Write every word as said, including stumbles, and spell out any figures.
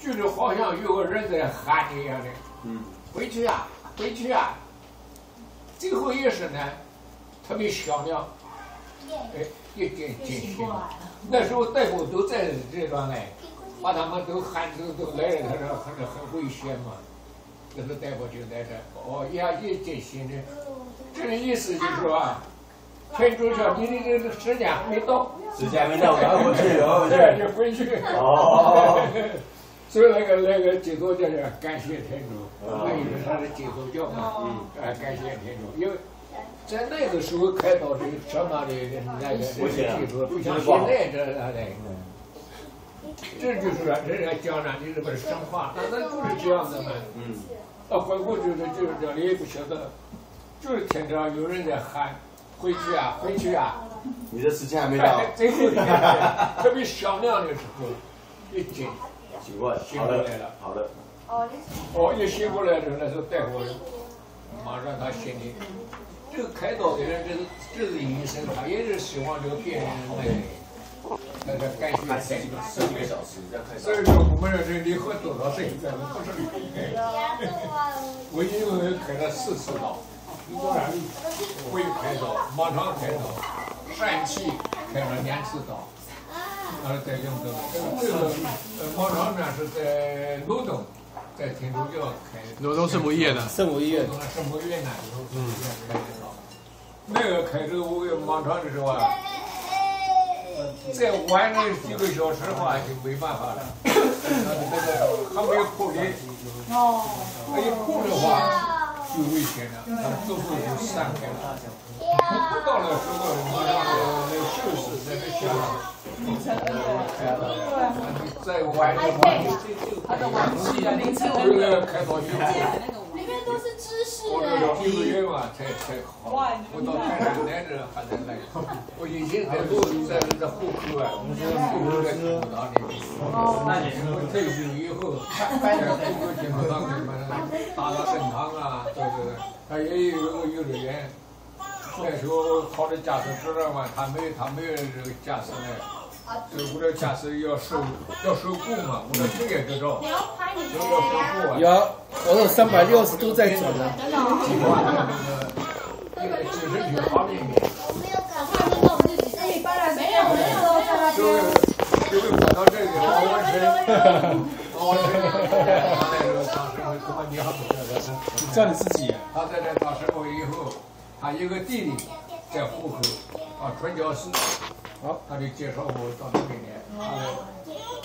就是好像有个人在喊你一样的。嗯，回去啊，回去啊。最后一声呢，特别响亮，哎，一见见醒。那时候大夫都在这段哎，把他们都喊都都来了，他说很很危险嘛。那个大夫就在这，哦，一下一见醒的，这个意思就是说啊，天主说你的这个时间还没到， 时间没到，赶回去，赶回去， 对，就回去。哦。所以那个那个基督教叫感谢天主，那因为他是基督教嘛，嗯，啊，感谢天主，因为在那个时候开刀这个什么的那个这个技术不像现在这那的，这就是说人家讲了，你这不是神话，那那就是这样的嘛，嗯，啊，回过就是就是这里也不晓得，就是听着有人在喊，回去啊，回去啊， 你的时间还没到， 最后一天特别响亮的时候，一进。 醒过来， 醒过来了， 好的。 哦，一醒过来的时候，那时候大夫马上他心里，这个开刀的人，这是这是医生，他也是希望这个病人那个，那个感谢天主。 十几个小时再开刀。 所以说我们这人离婚多少岁，咱们不是离开。我一共开了四次刀，胃开刀、盲肠开刀、疝气开了两次刀。啊，在永州，这个呃，盲肠呢是在罗东，在天主教开。 罗东圣母医院的。 圣母医院。 圣母医院呢，嗯，开的刀。那个开这个盲肠的时候啊，再晚了几个小时的话就没办法了。那个还没有破裂。哦。那一破的话就危险了，它最后就散开了。到了时候，马上那个护士在那下面。在晚上， 他的晚期啊，凌晨为了开刀以后， 里面都是知识我这几个月嘛才才好，我到泰山来这还在来，我以前在路在在户口啊，我在户口在工厂里，那你我退休以后，在户口基本上给们打打圣堂啊，对不对？他也有个幼儿园，那时候考的驾驶执照嘛，他没他没有这个驾驶呢。这我这驾驶要受要受雇嘛，我这职业执照要受雇啊。 有，我有三百六十度在转呢。 计划的那个知识局方面的。 没有没有， 就就会跑到这里，王文生，王文生，他那时候当时会跟我娘不晓得， 叫你自己。 他在这当省委以后，他有个弟弟在户口啊，传教士。好，他就介绍我到那边来，后来